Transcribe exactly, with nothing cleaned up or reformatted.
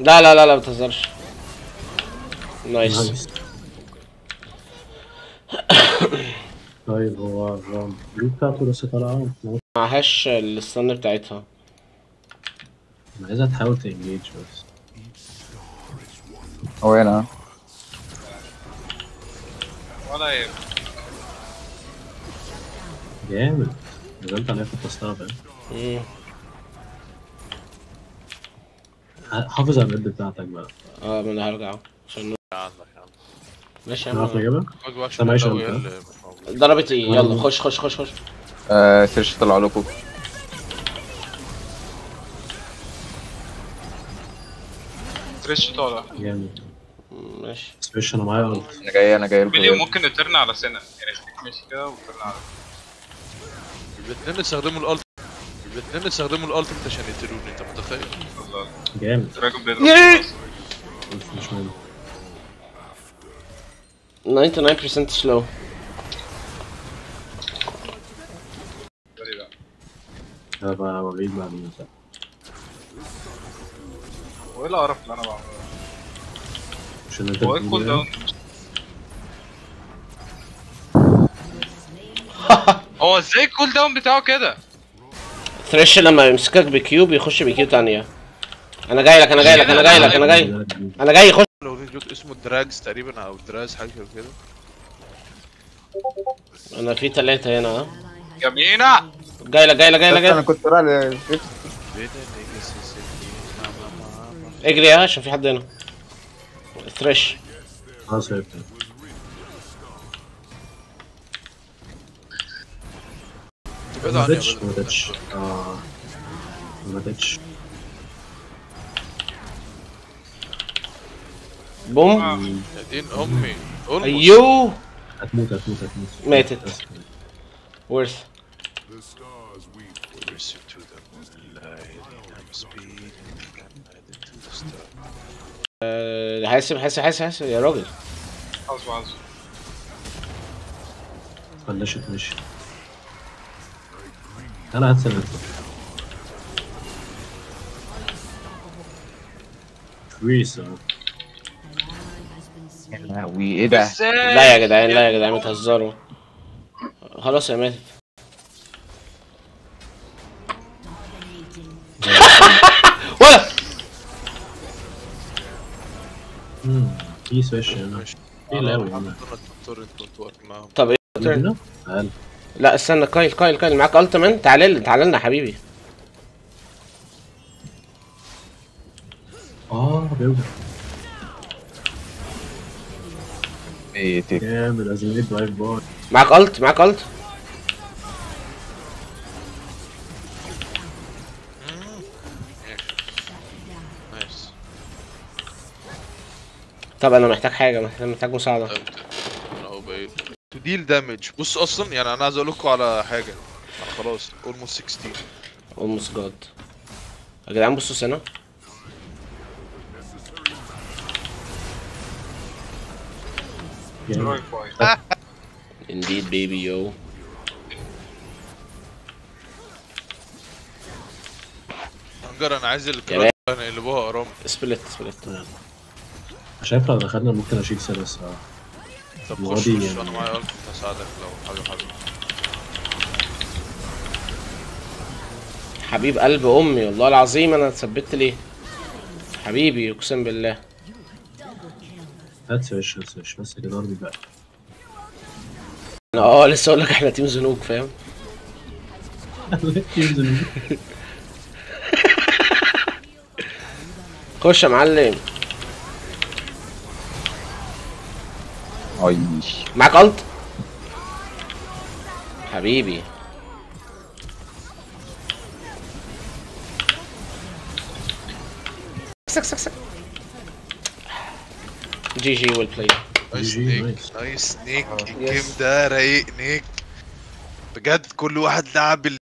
لا لا لا لا بتهزرش. نايس. طيب هو البلو بتاعته لسه طالعه، معهاش الستان بتاعتها. انا عايزها تحاول تنجيج بس. هو هنا ولا ايه؟ جامد. نزلت عليها في التصنيع فاهم. امم حافظ على البيد بتاعتك بقى. اه ما انا هرجع عشان عندك عندك ماشي يا نعرف عم. نجيبها؟ وجبه سامع عشان ايش القوي انت؟ اللي مش موجود. ضربت ايه؟ يلا خش خش خش خش. آه سيرش طلع لكم. تريش طالع. جامد. ماشي. سبيش انا معايا قلت. انا جاي انا جاي بيلي لكم. ممكن نترن على سنة يعني خليك ماشي كده وترن على الاثنين استخدموا الالت الاثنين استخدموا الالتيميت عشان يقتلوني، انت متخيل؟ بالظبط. جامد. دراجون بليد مش مهم. تسعة وتسعين بالمية slow. هبقى اوريك بعدين. هو ايه القرف اللي انا بعمله؟ عشان انت هو ايه الكول داون؟ هو ازاي الكول داون بتاعه كده؟ ثريش لما يمسكك بكيو بيخش بكيو تانية. انا جاي لك انا جاي لك انا جاي لك انا جاي انا جاي خش. لو ريجوت اسمه دراجز تقريبا او دراز حاجه كده. انا في تلاتة هنا. ها جميلة. جاي لك جاي لك جاي لك انا كنت رايح اجري يا عشان في حد هنا. ثريش اه سيبت. تبعد ما عني ماتتش ما ماتتش اه ما ماتتش. بوم. يا دين امي. ايوه هتموت هتموت هتموت. ماتت. ورث. أه حاسب حاسب حاسب حاسب يا راجل. عزو عزو. فلشت مشي. انا هتسلم. كويس اهو. وايه ده؟ لا يا جدعان لا يا جدعان بتهزروا. خلاص يا ماتت. ولا امم في سويش هنا. ايه لاوي هنا. طب ايه؟ هنا؟ تعال. لا استنى كايل كايل كايل معاك التمان. تعالى تعالى لنا يا حبيبي. اه بيوجع. ايه تيك. جامد ازميت درايف باي. معاك الت معاك الت. طب انا محتاج حاجه محتاج, محتاج مساعده. انا اهو بقيت تو ديل دامج. بص اصلا يعني انا عايز اقول لكم على حاجه. انا خلاص اولموست ستاشر. اولموست جاد. يا جدعان بصوا هنا. جامد. Indeed baby yo. انجر انا عايز الكلام نقلبوها ارام. سبلت سبلت. شايف لو دخلنا ممكن اشيل سير الصراحه. طب المرة خش دي خش يعني. انا معايا الف هساعدك لو حاجه حاجه. حبيب قلب امي والله العظيم انا اتثبت ليه. حبيبي اقسم بالله. هات سويش هات سويش بس كده ارضي بقى. انا اه لسه اقول لك احنا تيم زنوج فاهم. خش يا معلم. اي معاك الت حبيبي. سك سك سك. جي جي ويل بلاي. نايس جي جي، نيك نايس. نايس نيك. آه. الجيم ده رايق نيك بجد. كل واحد لعب